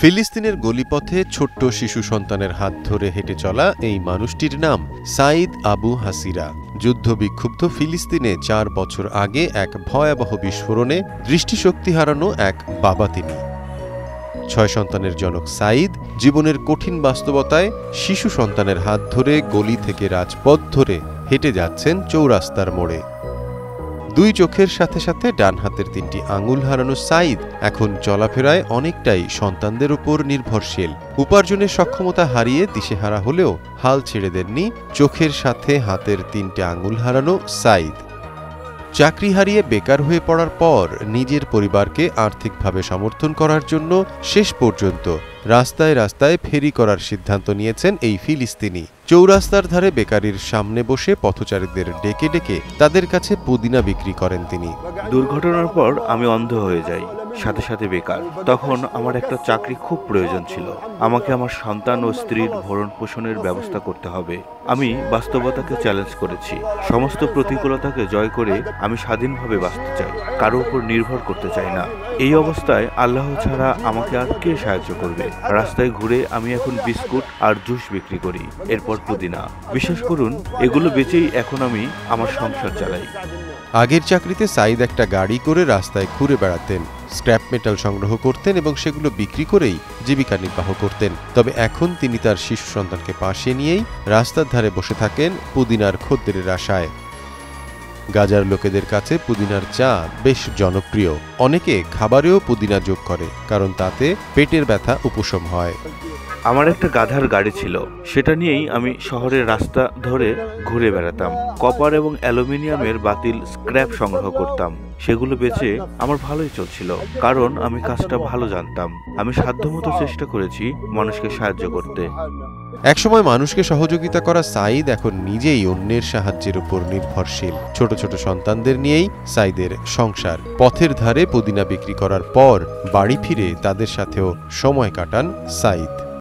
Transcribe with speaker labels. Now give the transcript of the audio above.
Speaker 1: ফিলিস্তিনের গলিপথে ছোট্ট শিশু সন্তানের হাত ধরে হেঁটে চলা এই মানুষটির নাম সাঈদ আবু হাসিরা। যুদ্ধবিক্ষুব্ধ ফিলিস্তিনে ৪ বছর আগে এক ভয়াবহ বিস্ফোরণে দৃষ্টিশক্তি হারানো এক বাবা তিনি। ৬ সন্তানের জনক সাঈদ জীবনের কঠিন বাস্তবতায় শিশু সন্তানের হাত ধরে গলি থেকে রাজপথ ধরে হেঁটে যাচ্ছেন চৌরাস্তার মোড়ে। ২ চোখের সাথে সাথে ডান হাতের ৩টি আঙুল হারানো সাঈদ এখন চলাফেরায় অনেকটাই সন্তানদের উপর নির্ভরশীল। উপার্জনের সক্ষমতা হারিয়ে দিশেহারা হলেও হাল ছেড়ে দেননি চোখের সাথে হাতের ৩টে আঙুল হারানো সাঈদ। চাকরি হারিয়ে বেকার হয়ে পড়ার পর নিজের পরিবারকে আর্থিকভাবে সমর্থন করার জন্য শেষ পর্যন্ত রাস্তায় রাস্তায় ফেরি করার সিদ্ধান্ত নিয়েছেন এই ফিলিস্তিনি। চৌরাস্তার ধারে বেকারির সামনে বসে পথচারীদের ডেকে ডেকে তাদের কাছে পুদিনা বিক্রি করেন তিনি।
Speaker 2: দুর্ঘটনার পর আমি অন্ধ হয়ে যাই, সাথে সাথে বেকার। তখন আমার একটা চাকরি খুব প্রয়োজন ছিল। আমাকে আমার সন্তান ও স্ত্রীর ভরণ পোষণের ব্যবস্থা করতে হবে। আমি বাস্তবতাকে চ্যালেঞ্জ করেছি। সমস্ত প্রতিকূলতাকে জয় করে আমি স্বাধীনভাবে বাঁচতে চাই, কারো উপর নির্ভর করতে চাই না। এই অবস্থায় আল্লাহ ছাড়া আমাকে আর কে সাহায্য করবে? রাস্তায় ঘুরে আমি এখন বিস্কুট আর জুস বিক্রি করি, এরপর পুদিনা। বিশ্বাস করুন, এগুলো বেচেই এখন আমি আমার সংসার চালাই।
Speaker 1: আগের চাকরিতে সাঈদ একটা গাড়ি করে রাস্তায় ঘুরে বেড়াতেন, স্ক্র্যাপ মেটাল সংগ্রহ করতেন এবং সেগুলো বিক্রি করেই জীবিকা নির্বাহ করতেন। তবে এখন তিনি তার শিশু সন্তানকে পাশে নিয়েই রাস্তার ধারে বসে থাকেন পুদিনার খদ্দেরের আশায়। গাজার লোকেদের কাছে পুদিনার চা বেশ জনপ্রিয়। অনেকে খাবারেও পুদিনা যোগ করে, কারণ তাতে পেটের ব্যথা উপশম হয়।
Speaker 2: আমার একটা গাধার গাড়ি ছিল, সেটা নিয়েই আমি শহরের রাস্তা ধরে ঘুরে বেড়াতাম। কপার এবং অ্যালুমিনিয়ামের বাতিল স্ক্র্যাপ সংগ্রহ করতাম। সেগুলো বেচে আমার ভালোই চলছিল, কারণ আমি কাজটা ভালো জানতাম। আমি সাধ্যমতো চেষ্টা করেছি মানুষকে সাহায্য করতে।
Speaker 1: একসময় মানুষকে সহযোগিতা করা সাঈদ এখন নিজেই অন্যের সাহায্যের উপর নির্ভরশীল। ছোট ছোট সন্তানদের নিয়েই সাঈদের সংসার। পথের ধারে পুদিনা বিক্রি করার পর বাড়ি ফিরে তাদের সাথেও সময় কাটান সাঈদ।